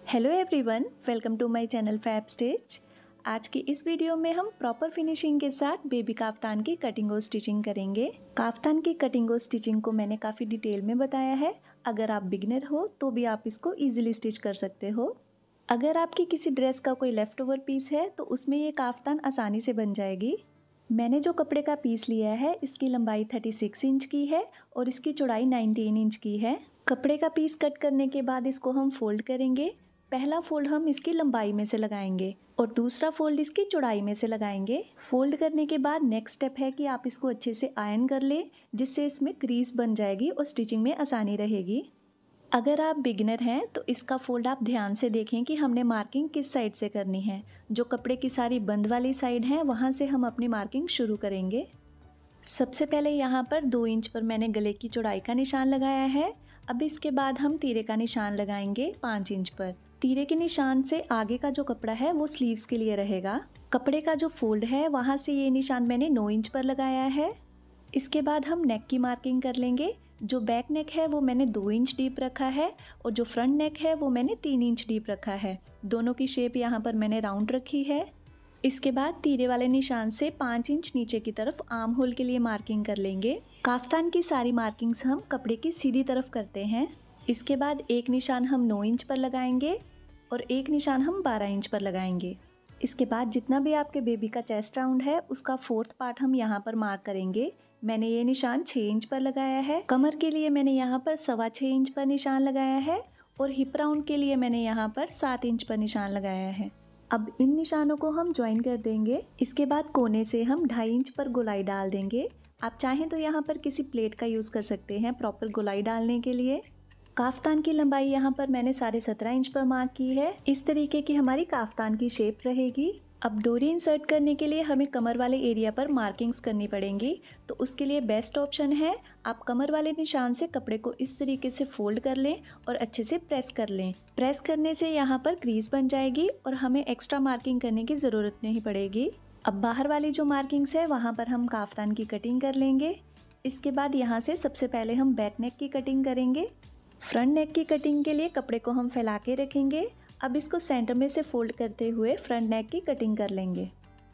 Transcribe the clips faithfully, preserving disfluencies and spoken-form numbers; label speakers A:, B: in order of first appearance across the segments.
A: Hello everyone, welcome to my channel fab stitch. आज की इस वीडियो में हम प्रॉपर फिनिशिंग के साथ बेबी काफ्तान की कटिंग और स्टिचिंग करेंगे। काफ्तान की कटिंग और स्टिचिंग को मैंने काफ़ी डिटेल में बताया है। अगर आप बिगिनर हो तो भी आप इसको इजीली स्टिच कर सकते हो। अगर आपकी किसी ड्रेस का कोई लेफ़्ट ओवर पीस है तो उसमें ये काफ्तान आसानी से बन जाएगी। मैंने जो कपड़े का पीस लिया है इसकी लंबाई छत्तीस इंच की है और इसकी चौड़ाई उन्नीस इंच की है। कपड़े का पीस कट करने के बाद इसको हम फोल्ड करेंगे। पहला फोल्ड हम इसकी लंबाई में से लगाएंगे और दूसरा फोल्ड इसकी चौड़ाई में से लगाएंगे। फोल्ड करने के बाद नेक्स्ट स्टेप है कि आप इसको अच्छे से आयरन कर लें, जिससे इसमें क्रीज बन जाएगी और स्टिचिंग में आसानी रहेगी। अगर आप बिगिनर हैं तो इसका फोल्ड आप ध्यान से देखें कि हमने मार्किंग किस साइड से करनी है। जो कपड़े की सारी बंद वाली साइड है वहाँ से हम अपनी मार्किंग शुरू करेंगे। सबसे पहले यहाँ पर दो इंच पर मैंने गले की चौड़ाई का निशान लगाया है। अब इसके बाद हम तीरे का निशान लगाएंगे पाँच इंच पर। तीरे के निशान से आगे का जो कपड़ा है वो स्लीव्स के लिए रहेगा। कपड़े का जो फोल्ड है वहाँ से ये निशान मैंने नौ इंच पर लगाया है। इसके बाद हम नेक की मार्किंग कर लेंगे। जो बैक नेक है वो मैंने दो इंच डीप रखा है और जो फ्रंट नेक है वो मैंने तीन इंच डीप रखा है। दोनों की शेप यहाँ पर मैंने राउंड रखी है। इसके बाद तीरे वाले निशान से पाँच इंच नीचे की तरफ आर्म होल के लिए मार्किंग कर लेंगे। काफ्तान की सारी मार्किंग्स हम कपड़े की सीधी तरफ करते हैं। इसके बाद एक निशान हम नौ इंच पर लगाएंगे और एक निशान हम बारह इंच पर लगाएंगे। इसके बाद जितना भी आपके बेबी का चेस्ट राउंड है उसका फोर्थ पार्ट हम यहाँ पर मार्क करेंगे। मैंने ये निशान छः इंच पर लगाया है। कमर के लिए मैंने यहाँ पर सवा छः इंच पर निशान लगाया है और हिप राउंड के लिए मैंने यहाँ पर सात इंच पर निशान लगाया है। अब इन निशानों को हम ज्वाइन कर देंगे। इसके बाद कोने से हम ढाई इंच पर गोलाई डाल देंगे। आप चाहें तो यहाँ पर किसी प्लेट का यूज़ कर सकते हैं प्रॉपर गोलाई डालने के लिए। काफ्तान की लंबाई यहाँ पर मैंने साढ़े सत्रह इंच पर मार्क की है। इस तरीके की हमारी काफ्तान की शेप रहेगी। अब डोरी इंसर्ट करने के लिए हमें कमर वाले एरिया पर मार्किंग्स करनी पड़ेंगी, तो उसके लिए बेस्ट ऑप्शन है आप कमर वाले निशान से कपड़े को इस तरीके से फोल्ड कर लें और अच्छे से प्रेस कर लें। प्रेस करने से यहाँ पर क्रीज बन जाएगी और हमें एक्स्ट्रा मार्किंग करने की ज़रूरत नहीं पड़ेगी। अब बाहर वाली जो मार्किंग्स है वहाँ पर हम काफ्तान की कटिंग कर लेंगे। इसके बाद यहाँ से सबसे पहले हम बैक नेक की कटिंग करेंगे। फ्रंट नेक की कटिंग के लिए कपड़े को हम फैला के रखेंगे। अब इसको सेंटर में से फोल्ड करते हुए फ्रंट नेक की कटिंग कर लेंगे।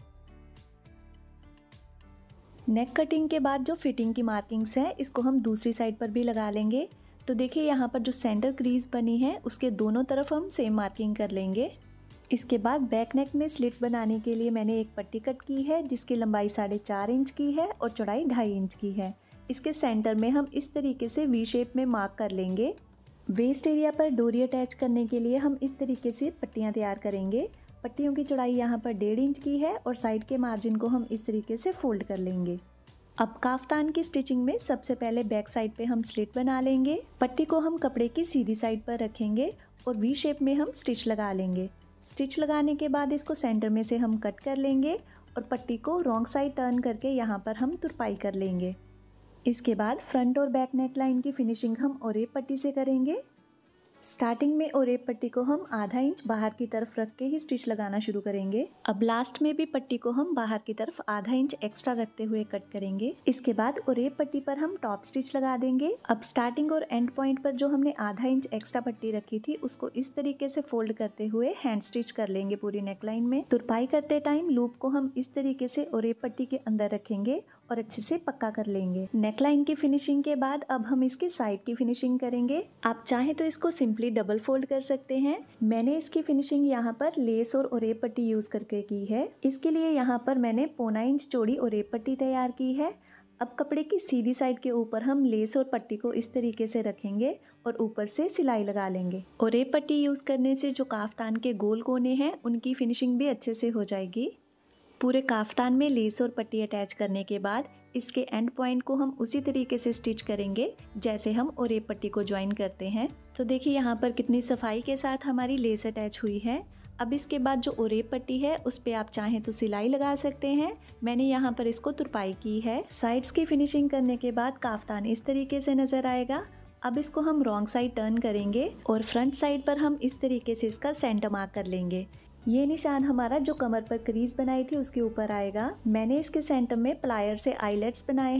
A: नेक कटिंग के बाद जो फिटिंग की मार्किंग्स है इसको हम दूसरी साइड पर भी लगा लेंगे। तो देखिए यहाँ पर जो सेंटर क्रीज बनी है उसके दोनों तरफ हम सेम मार्किंग कर लेंगे। इसके बाद बैक नेक में स्लिट बनाने के लिए मैंने एक पट्टी कट की है जिसकी लंबाई साढ़े चार इंच की है और चौड़ाई ढाई इंच की है। इसके सेंटर में हम इस तरीके से वी शेप में मार्क कर लेंगे। वेस्ट एरिया पर डोरी अटैच करने के लिए हम इस तरीके से पट्टियाँ तैयार करेंगे। पट्टियों की चौड़ाई यहाँ पर डेढ़ इंच की है और साइड के मार्जिन को हम इस तरीके से फोल्ड कर लेंगे। अब काफ्तान की स्टिचिंग में सबसे पहले बैक साइड पे हम स्लिट बना लेंगे। पट्टी को हम कपड़े की सीधी साइड पर रखेंगे और वी शेप में हम स्टिच लगा लेंगे। स्टिच लगाने के बाद इसको सेंटर में से हम कट कर लेंगे और पट्टी को रॉन्ग साइड टर्न करके यहाँ पर हम तुरपाई कर लेंगे। इसके बाद फ्रंट और बैक नेक लाइन की फिनिशिंग हम ओरेप पट्टी से करेंगे। स्टार्टिंग में ओरेप पट्टी को हम आधा इंच बाहर की तरफ रख के ही स्टिच लगाना शुरू करेंगे। अब लास्ट में भी पट्टी को हम बाहर की तरफ आधा इंच एक्स्ट्रा रखते हुए कट करेंगे। इसके बाद ओरेप पट्टी पर हम टॉप स्टिच लगा देंगे। अब स्टार्टिंग और एंड पॉइंट पर जो हमने आधा इंच एक्स्ट्रा पट्टी रखी थी उसको इस तरीके से फोल्ड करते हुए हैंड स्टिच कर लेंगे पूरी नेकलाइन में। तुरपाई करते टाइम लूप को हम इस तरीके से ओरेप पट्टी के अंदर रखेंगे और अच्छे से पक्का कर लेंगे। नेकलाइन की फिनिशिंग के बाद अब हम इसकी साइड की फिनिशिंग करेंगे। आप चाहें तो इसको सिंपली डबल फोल्ड कर सकते हैं। मैंने इसकी फिनिशिंग यहाँ पर लेस और ओरेप पट्टी यूज करके की है। इसके लिए यहाँ पर मैंने पौना इंच चौड़ी ओरेप पट्टी तैयार की है। अब कपड़े की सीधी साइड के ऊपर हम लेस और पट्टी को इस तरीके से रखेंगे और ऊपर से सिलाई लगा लेंगे। ओरेप पट्टी यूज करने से जो काफ्तान के गोल कोने हैं उनकी फिनिशिंग भी अच्छे से हो जाएगी। पूरे काफ्तान में लेस और पट्टी अटैच करने के बाद इसके एंड पॉइंट को हम उसी तरीके से स्टिच करेंगे जैसे हम ओरेप पट्टी को ज्वाइन करते हैं। तो देखिए यहाँ पर कितनी सफाई के साथ हमारी लेस अटैच हुई है। अब इसके बाद जो ओरेप पट्टी है उस पर आप चाहें तो सिलाई लगा सकते हैं। मैंने यहाँ पर इसको तुरपाई की है। साइड्स की फिनिशिंग करने के बाद काफ्तान इस तरीके से नजर आएगा। अब इसको हम रॉन्ग साइड टर्न करेंगे और फ्रंट साइड पर हम इस तरीके से इसका सेंटर मार्क कर लेंगे। ये निशान हमारा जो कमर पर क्रीज बनाई थी उसके ऊपर आएगा। मैंने इसके सेंटर में प्लायर से आईलेट्स बनाए हैं।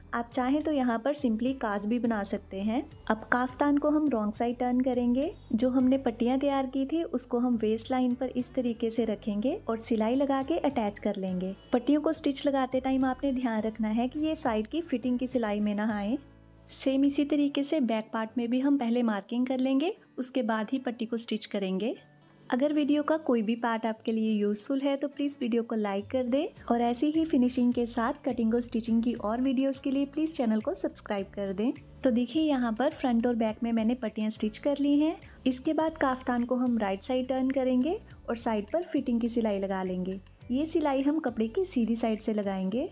A: आप चाहें तो यहाँ पर सिंपली काज भी बना सकते हैं। अब काफ्तान को हम रॉन्ग साइड टर्न करेंगे। जो हमने पट्टियाँ तैयार की थी उसको हम वेस्ट लाइन पर इस तरीके से रखेंगे और सिलाई लगा के अटैच कर लेंगे। पट्टियों को स्टिच लगाते टाइम आपने ध्यान रखना है कि ये साइड की फिटिंग की सिलाई में ना आए। सेम इसी तरीके से बैक पार्ट में भी हम पहले मार्किंग कर लेंगे, उसके बाद ही पट्टी को स्टिच करेंगे। अगर वीडियो का कोई भी पार्ट आपके लिए यूज़फुल है तो प्लीज़ वीडियो को लाइक कर दें और ऐसी ही फिनिशिंग के साथ कटिंग और स्टिचिंग की और वीडियोस के लिए प्लीज़ चैनल को सब्सक्राइब कर दें। तो देखिए यहाँ पर फ्रंट और बैक में मैंने पट्टियाँ स्टिच कर ली हैं। इसके बाद काफ्तान को हम राइट साइड टर्न करेंगे और साइड पर फिटिंग की सिलाई लगा लेंगे। ये सिलाई हम कपड़े की सीधी साइड से लगाएंगे।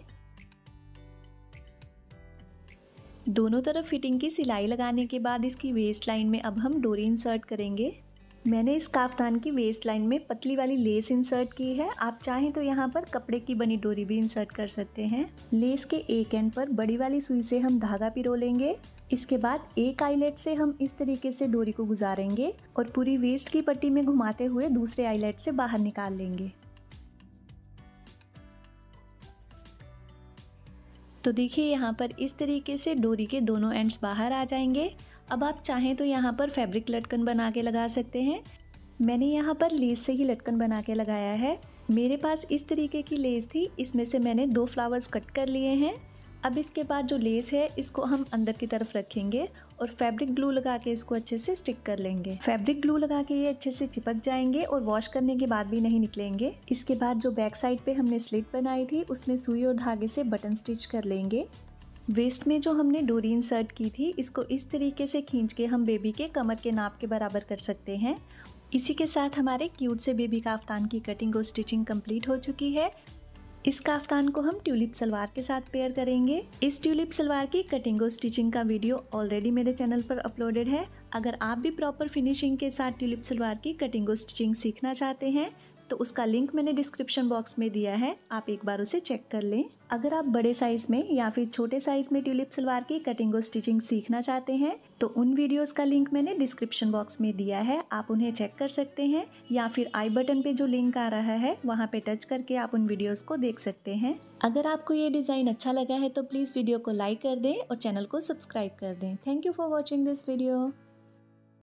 A: दोनों तरफ फिटिंग की सिलाई लगाने के बाद इसकी वेस्ट लाइन में अब हम डोरी इंसर्ट करेंगे। मैंने इस काफ्तान की वेस्ट लाइन में पतली वाली लेस इंसर्ट की है। आप चाहें तो यहाँ पर कपड़े की बनी डोरी भी इंसर्ट कर सकते हैं। लेस के एक एंड पर बड़ी वाली सुई से हम धागा पिरो लेंगे। इसके बाद एक आईलेट से हम इस तरीके से डोरी को गुजारेंगे और पूरी वेस्ट की पट्टी में घुमाते हुए दूसरे आईलेट से बाहर निकाल लेंगे। तो देखिए यहाँ पर इस तरीके से डोरी के दोनों एंड्स बाहर आ जाएंगे। अब आप चाहें तो यहाँ पर फैब्रिक लटकन बना के लगा सकते हैं। मैंने यहाँ पर लेस से ही लटकन बना के लगाया है। मेरे पास इस तरीके की लेस थी, इसमें से मैंने दो फ्लावर्स कट कर लिए हैं। अब इसके बाद जो लेस है इसको हम अंदर की तरफ रखेंगे और फैब्रिक ग्लू लगा के इसको अच्छे से स्टिक कर लेंगे। फैब्रिक ग्लू लगा के ये अच्छे से चिपक जाएंगे और वॉश करने के बाद भी नहीं निकलेंगे। इसके बाद जो बैक साइड पे हमने स्लिट बनाई थी उसमें सुई और धागे से बटन स्टिच कर लेंगे। वेस्ट में जो हमने डोरी इंसर्ट की थी इसको इस तरीके से खींच के हम बेबी के कमर के नाप के बराबर कर सकते हैं। इसी के साथ हमारे क्यूट से बेबी काफ्तान की कटिंग और स्टिचिंग कंप्लीट हो चुकी है। इस काफ्तान को हम ट्यूलिप सलवार के साथ पेयर करेंगे। इस ट्यूलिप सलवार की कटिंग और स्टिचिंग का वीडियो ऑलरेडी मेरे चैनल पर अपलोडेड है। अगर आप भी प्रॉपर फिनिशिंग के साथ ट्यूलिप सलवार की कटिंग और स्टिचिंग सीखना चाहते हैं तो उसका लिंक मैंने डिस्क्रिप्शन बॉक्स में दिया है, आप एक बार उसे चेक कर लें। अगर आप बड़े साइज़ में या फिर छोटे साइज़ में ट्यूलिप सलवार की कटिंग और स्टिचिंग सीखना चाहते हैं तो उन वीडियोस का लिंक मैंने डिस्क्रिप्शन बॉक्स में दिया है, आप उन्हें चेक कर सकते हैं या फिर आई बटन पे जो लिंक आ रहा है वहाँ पे टच करके आप उन वीडियोस को देख सकते हैं। अगर आपको ये डिज़ाइन अच्छा लगा है तो प्लीज़ वीडियो को लाइक कर दें और चैनल को सब्सक्राइब कर दें। Thank you for watching this video.